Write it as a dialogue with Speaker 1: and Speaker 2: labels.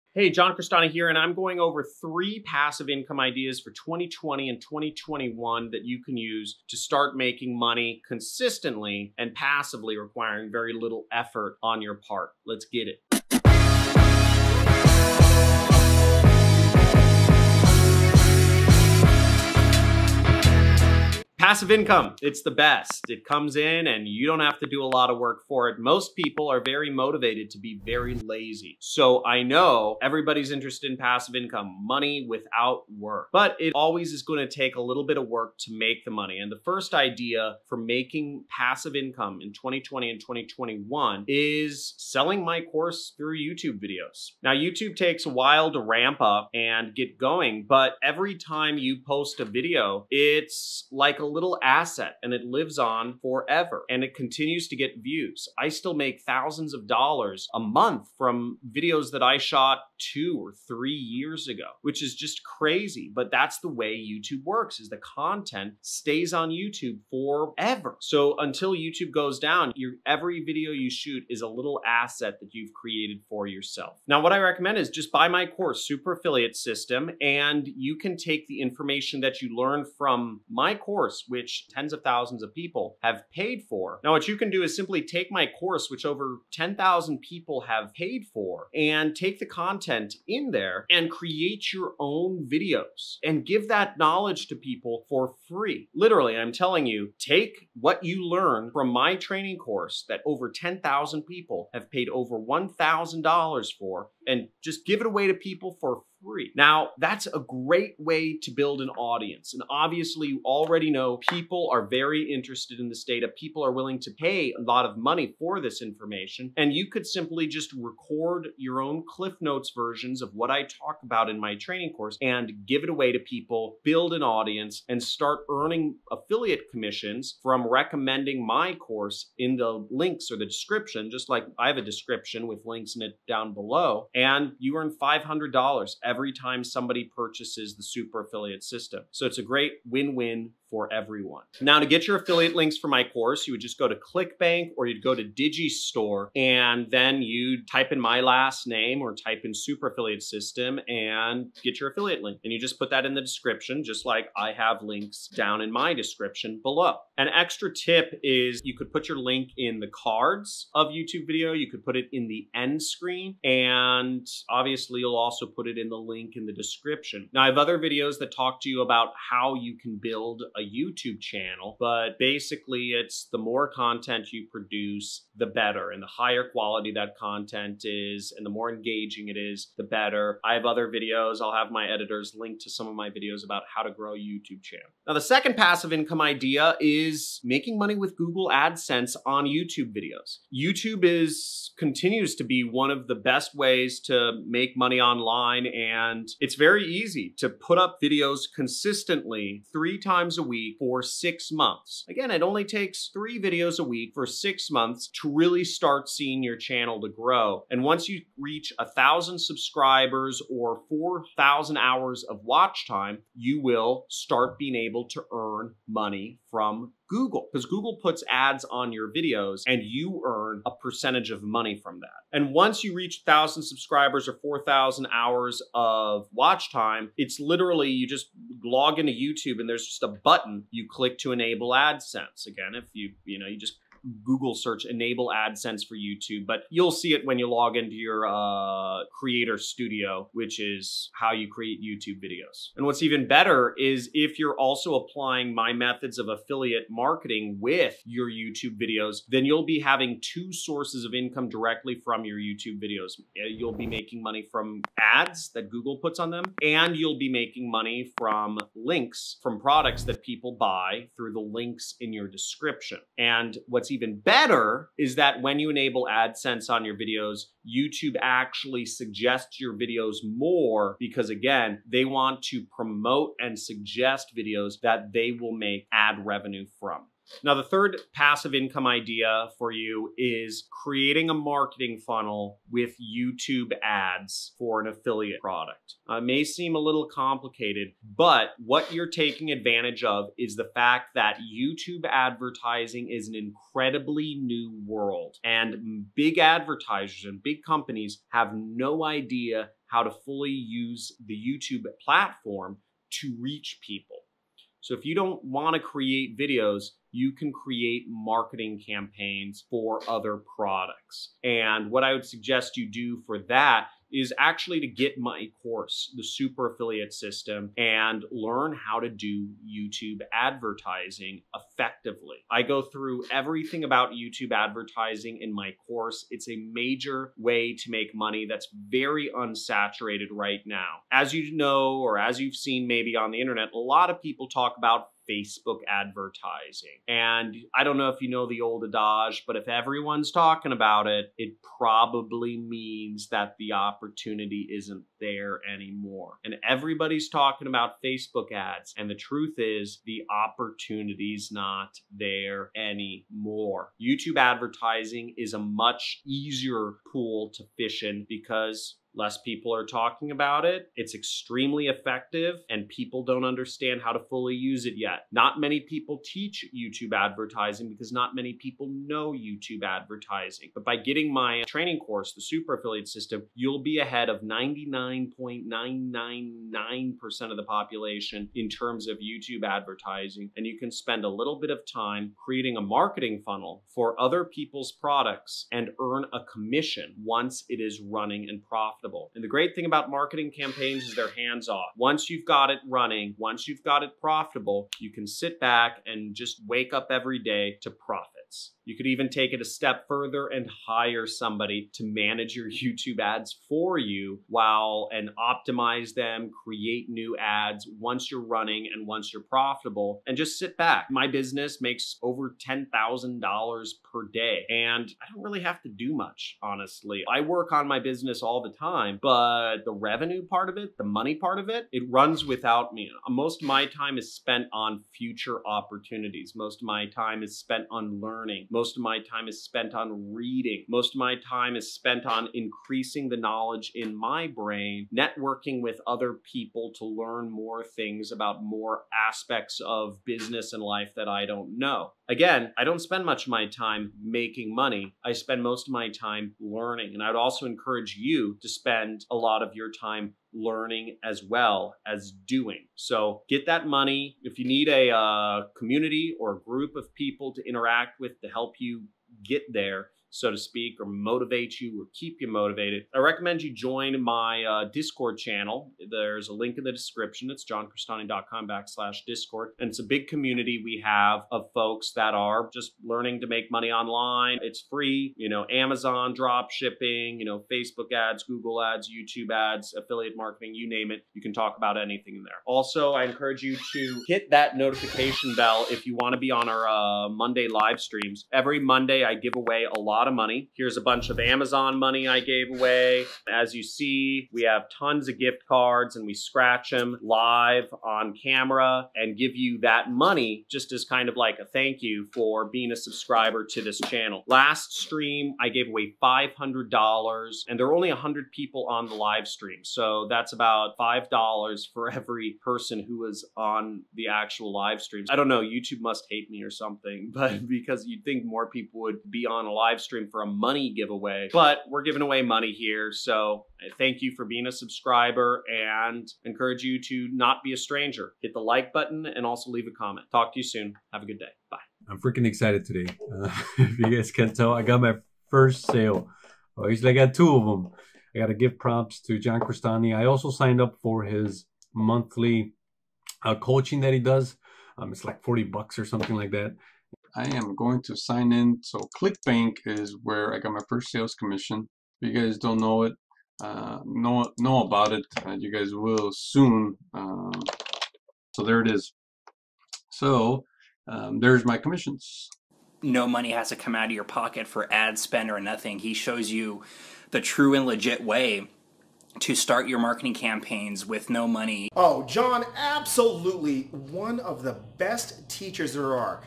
Speaker 1: Hey, John Crestani here, and I'm going over 3 passive income ideas for 2020 and 2021 that you can use to start making money consistently and passively, requiring very little effort on your part. Let's get it. Passive income, it's the best. It comes in and you don't have to do a lot of work for it. Most people are very motivated to be very lazy. So I know everybody's interested in passive income, money without work, but it always is going to take a little bit of work to make the money. And the first idea for making passive income in 2020 and 2021 is selling my course through YouTube videos. Now, YouTube takes a while to ramp up and get going, but every time you post a video, it's like a little asset and it lives on forever and it continues to get views. I still make thousands of dollars a month from videos that I shot 2 or 3 years ago, which is just crazy. But that's the way YouTube works, is the content stays on YouTube forever. So until YouTube goes down, every video you shoot is a little asset that you've created for yourself. Now, what I recommend is just buy my course, Super Affiliate System, and you can take the information that you learn from my course, which tens of thousands of people have paid for. Now, what you can do is simply take my course, which over 10,000 people have paid for, and take the content in there and create your own videos and give that knowledge to people for free. Literally, I'm telling you, take what you learn from my training course that over 10,000 people have paid over $1,000 for, and just give it away to people for free. Now, that's a great way to build an audience. And obviously, you already know people are very interested in this data. People are willing to pay a lot of money for this information. And you could simply just record your own Cliff Notes versions of what I talk about in my training course and give it away to people, build an audience, and start earning affiliate commissions from recommending my course in the links or the description, just like I have a description with links in it down below. And you earn $500 every time somebody purchases the Super Affiliate System. So it's a great win-win for everyone. Now, to get your affiliate links for my course, you would just go to ClickBank or you'd go to Digistore, and then you'd type in my last name or type in Super Affiliate System and get your affiliate link. And you just put that in the description, just like I have links down in my description below. An extra tip is you could put your link in the cards of YouTube video. You could put it in the end screen, and obviously you'll also put it in the link in the description. Now, I have other videos that talk to you about how you can build a YouTube channel, but basically it's the more content you produce, the better, and the higher quality that content is and the more engaging it is, the better. I have other videos. I'll have my editors link to some of my videos about how to grow a YouTube channel. Now, the second passive income idea is making money with Google AdSense on YouTube videos. YouTube continues to be one of the best ways to make money online, and it's very easy to put up videos consistently 3 times a week for 6 months. Again, it only takes 3 videos a week for 6 months to really start seeing your channel to grow. And once you reach 1,000 subscribers or 4,000 hours of watch time, you will start being able to earn money from Google, because Google puts ads on your videos and you earn a percentage of money from that. And once you reach 1,000 subscribers or 4,000 hours of watch time, it's literally, you just log into YouTube and there's just a button you click to enable AdSense. Again, if you just Google search enable AdSense for YouTube, but you'll see it when you log into your Creator Studio, which is how you create YouTube videos. And what's even better is if you're also applying my methods of affiliate marketing with your YouTube videos, then you'll be having 2 sources of income directly from your YouTube videos. You'll be making money from ads that Google puts on them, and you'll be making money from links from products that people buy through the links in your description. And what's even better is that when you enable AdSense on your videos, YouTube actually suggests your videos more because, again, they want to promote and suggest videos that they will make ad revenue from. Now, the third passive income idea for you is creating a marketing funnel with YouTube ads for an affiliate product. It may seem a little complicated, but what you're taking advantage of is the fact that YouTube advertising is an incredibly new world, and big advertisers and big companies have no idea how to fully use the YouTube platform to reach people. So if you don't want to create videos, you can create marketing campaigns for other products. And what I would suggest you do for that is actually to get my course, the Super Affiliate System, and learn how to do YouTube advertising effectively. I go through everything about YouTube advertising in my course. It's a major way to make money that's very unsaturated right now. As you know, or as you've seen maybe on the internet, a lot of people talk about Facebook advertising. And I don't know if you know the old adage, but if everyone's talking about it, it probably means that the opportunity isn't there anymore. And everybody's talking about Facebook ads. And the truth is the opportunity's not there anymore. YouTube advertising is a much easier pool to fish in because less people are talking about it. It's extremely effective and people don't understand how to fully use it yet. Not many people teach YouTube advertising because not many people know YouTube advertising. But by getting my training course, the Super Affiliate System, you'll be ahead of 99.999% of the population in terms of YouTube advertising. And you can spend a little bit of time creating a marketing funnel for other people's products and earn a commission once it is running and profitable. And the great thing about marketing campaigns is they're hands-off. Once you've got it running, once you've got it profitable, you can sit back and just wake up every day to profits. You could even take it a step further and hire somebody to manage your YouTube ads for you and optimize them, create new ads once you're running and once you're profitable, and just sit back. My business makes over $10,000 per day, and I don't really have to do much, honestly. I work on my business all the time, but the revenue part of it, the money part of it, it runs without me. Most of my time is spent on future opportunities. Most of my time is spent on learning. Most of my time is spent on reading. Most of my time is spent on increasing the knowledge in my brain, networking with other people to learn more things about more aspects of business and life that I don't know. Again, I don't spend much of my time making money. I spend most of my time learning. And I would also encourage you to spend a lot of your time learning as well as doing. So get that money. If you need a community or a group of people to interact with to help you get there, so to speak, or motivate you or keep you motivated, I recommend you join my Discord channel. There's a link in the description. It's johncrestani.com/Discord. And it's a big community we have of folks that are just learning to make money online. It's free, Amazon drop shipping, Facebook ads, Google ads, YouTube ads, affiliate marketing, you name it. You can talk about anything in there. Also, I encourage you to hit that notification bell if you want to be on our Monday live streams. Every Monday, I give away a lot of money. Here's a bunch of Amazon money I gave away. As you see, we have tons of gift cards and we scratch them live on camera and give you that money just as kind of like a thank you for being a subscriber to this channel. Last stream, I gave away $500 and there are only 100 people on the live stream. So that's about $5 for every person who was on the actual live streams. I don't know, YouTube must hate me or something, but because you'd think more people would be on a live stream for a money giveaway, but we're giving away money here. So thank you for being a subscriber and encourage you to not be a stranger. Hit the like button and also leave a comment. Talk to you soon. Have a good day. Bye.
Speaker 2: I'm freaking excited today. If you guys can tell, I got my first sale. Usually I got 2 of them. I got to give props to John Crestani. I also signed up for his monthly coaching that he does. It's like $40 or something like that. I am going to sign in. So ClickBank is where I got my first sales commission. If you guys don't know it, know about it, you guys will soon. So there it is. So there's my commissions.
Speaker 3: No money has to come out of your pocket for ad spend or nothing. He shows you the true and legit way to start your marketing campaigns with no money.
Speaker 4: Oh, John, absolutely one of the best teachers there are.